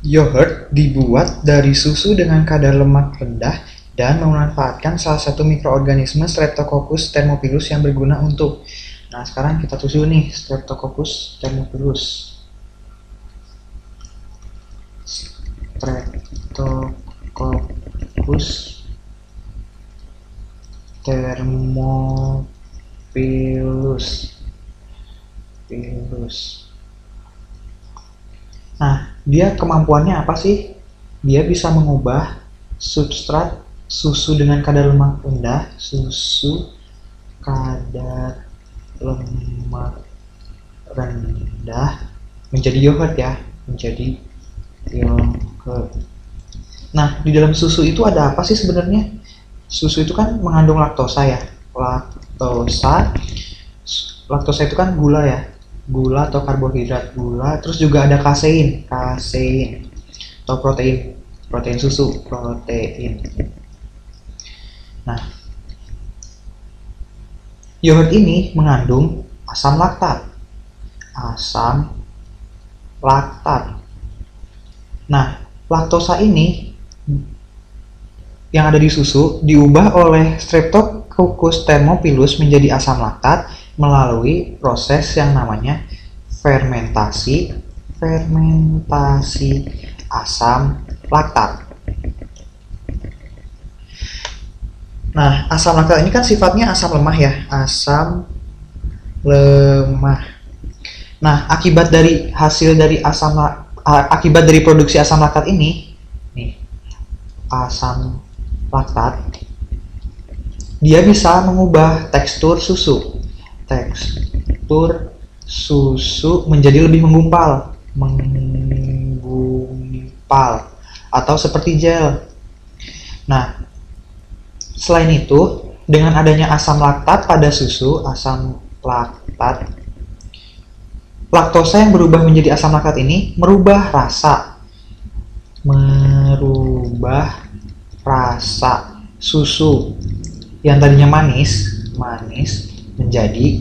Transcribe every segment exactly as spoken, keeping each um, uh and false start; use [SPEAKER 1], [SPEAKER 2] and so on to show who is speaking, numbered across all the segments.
[SPEAKER 1] Yogurt dibuat dari susu dengan kadar lemak rendah dan memanfaatkan salah satu mikroorganisme Streptococcus thermophilus yang berguna untuk. Nah, sekarang kita tulis dulu nih Streptococcus thermophilus. Streptococcus thermophilus. Pilus. Nah, dia kemampuannya apa sih? Dia bisa mengubah substrat susu dengan kadar lemak rendah, susu kadar lemak rendah menjadi yogurt ya, menjadi yogurt. Nah, di dalam susu itu ada apa sih sebenarnya? Susu itu kan mengandung laktosa ya. Laktosa, laktosa itu kan gula ya. Gula atau karbohidrat gula, terus juga ada kasein, kasein atau protein, protein susu, protein. Nah, yogurt ini mengandung asam laktat, asam laktat. Nah, laktosa ini yang ada di susu diubah oleh Streptococcus thermophilus menjadi asam laktat melalui proses yang namanya fermentasi fermentasi asam laktat. Nah, asam laktat ini kan sifatnya asam lemah ya, asam lemah. Nah, akibat dari hasil dari asam akibat dari produksi asam laktat ini, nih, asam laktat, dia bisa mengubah tekstur susu. Tekstur susu menjadi lebih menggumpal, menggumpal atau seperti gel. Nah, selain itu, dengan adanya asam laktat pada susu, asam laktat, laktosa yang berubah menjadi asam laktat ini merubah rasa, merubah rasa susu yang tadinya manis, manis menjadi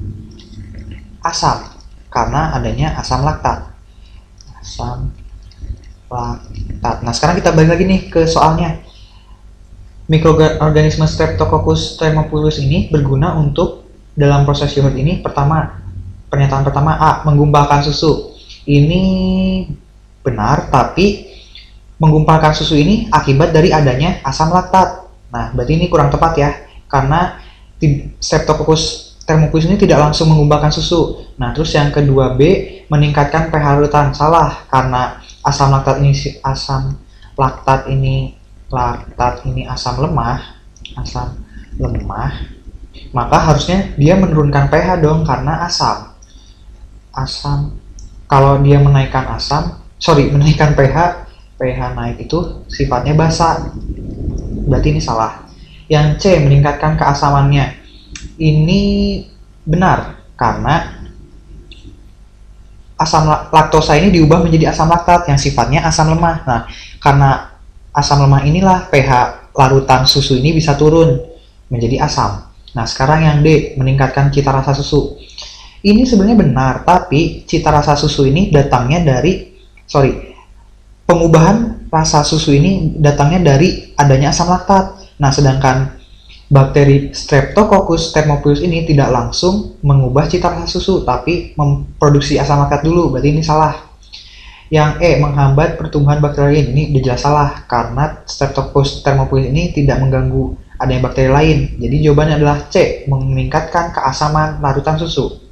[SPEAKER 1] asam karena adanya asam laktat. Asam laktat. Nah, sekarang kita balik lagi nih ke soalnya. Mikroorganisme Streptococcus thermophilus ini berguna untuk dalam proses yogurt ini. Pertama, pernyataan pertama A, menggumpalkan susu. Ini benar, tapi menggumpalkan susu ini akibat dari adanya asam laktat. Nah, berarti ini kurang tepat ya, karena Streptococcus thermophilus ini tidak langsung menggumpalkan susu. Nah, terus yang kedua B, meningkatkan pH larutan. Salah, karena asam laktat ini asam laktat ini laktat ini asam lemah, asam lemah, maka harusnya dia menurunkan pH dong karena asam. Asam, kalau dia menaikkan asam, sorry, menaikkan pH, pH naik itu sifatnya basa. Berarti ini salah. Yang C, meningkatkan keasamannya. Ini benar, karena asam laktosa ini diubah menjadi asam laktat yang sifatnya asam lemah. Nah, karena asam lemah inilah pH larutan susu ini bisa turun menjadi asam. Nah, sekarang yang D, meningkatkan cita rasa susu. Ini sebenarnya benar, tapi cita rasa susu ini datangnya dari, sorry, pengubahan rasa susu ini datangnya dari adanya asam laktat. Nah, sedangkan bakteri Streptococcus thermophilus ini tidak langsung mengubah cita rasa susu, tapi memproduksi asam laktat dulu. Berarti ini salah. Yang E, menghambat pertumbuhan bakteri lain. Ini udah jelas salah, karena Streptococcus thermophilus ini tidak mengganggu adanya bakteri lain. Jadi jawabannya adalah C, meningkatkan keasaman larutan susu.